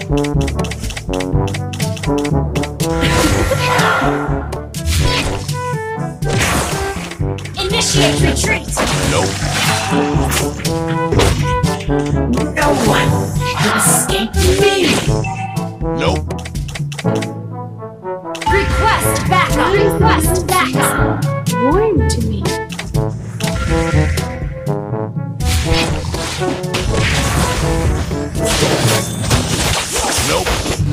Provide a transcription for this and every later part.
Initiate retreat! Nope. No one can escape me! Nope. Request backup! Request backup! Warm to me. Nope.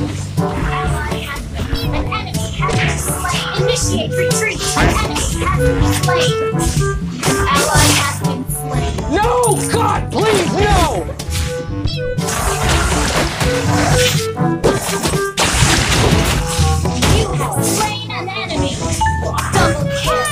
An enemy has been slain! Initiate retreat! An enemy has been slain! Ally has been slain! No! God, please, no! You have slain an enemy! Double kill!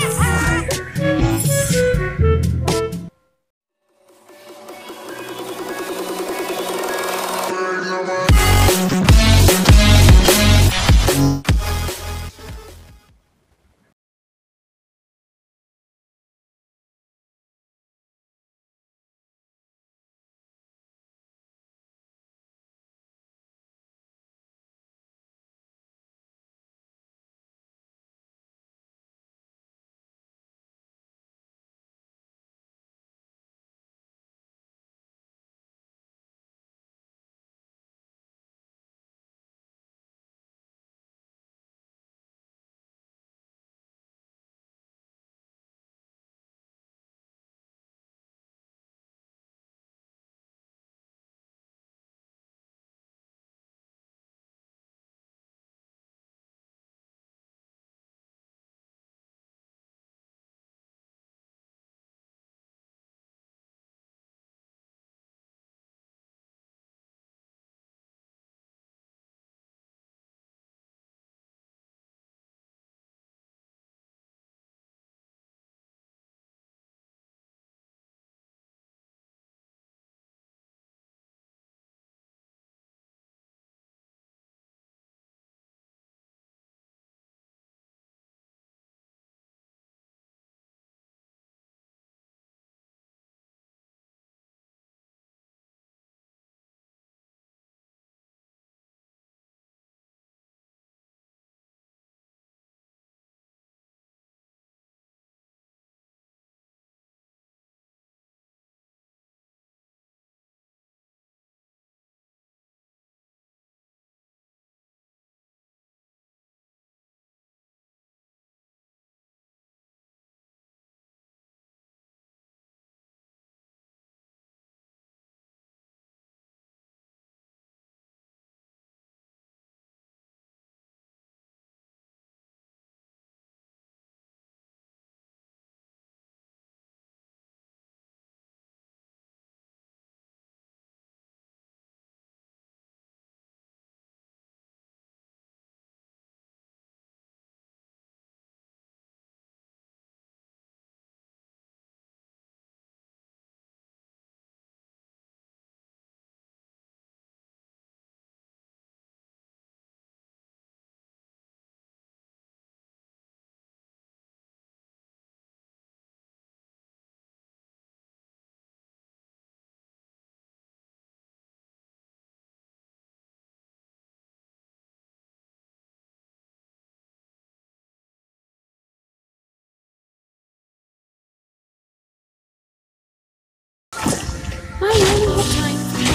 I only have time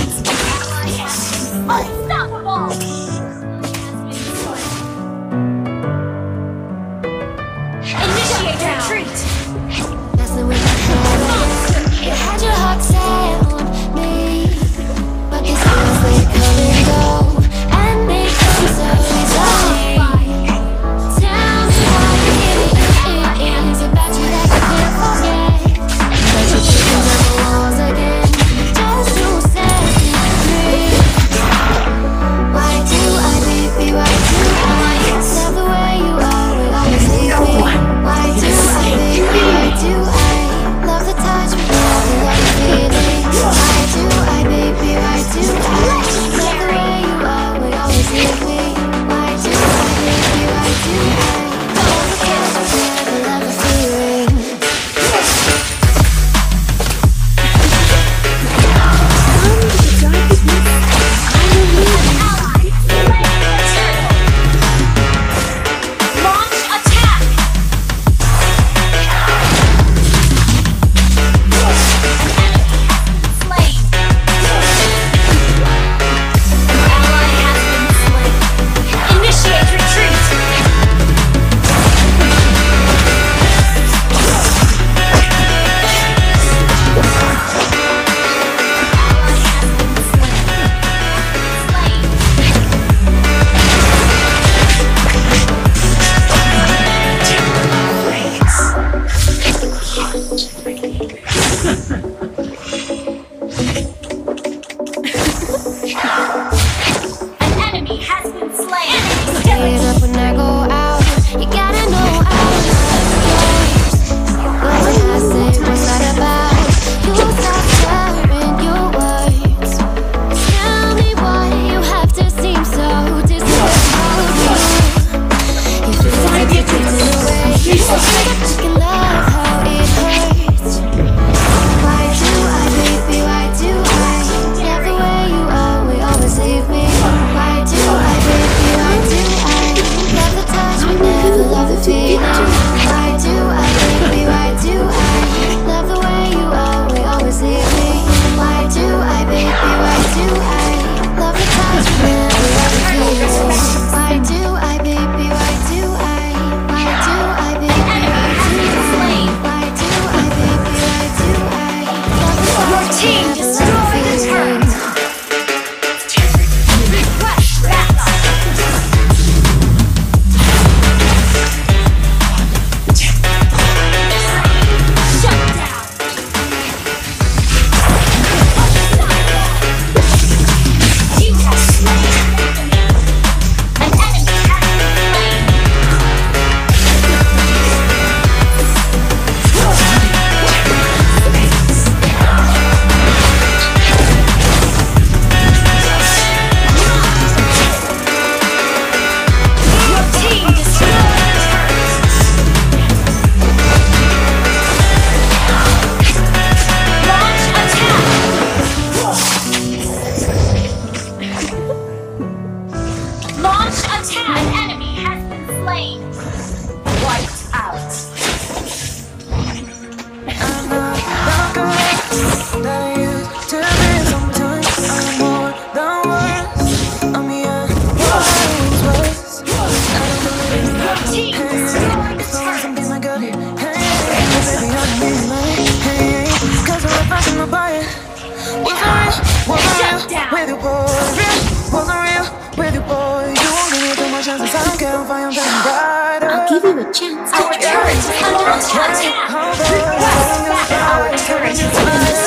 for Unstoppable! Initiate retreat! That's the way you had your heart set on me, but these feelings they come and go, and they come so easily. Tell me how it is about you that you can't forget, that you tripping on the walls again, just to set me free. I'll give you a chance to Our turret is under attack. Request that our turret is under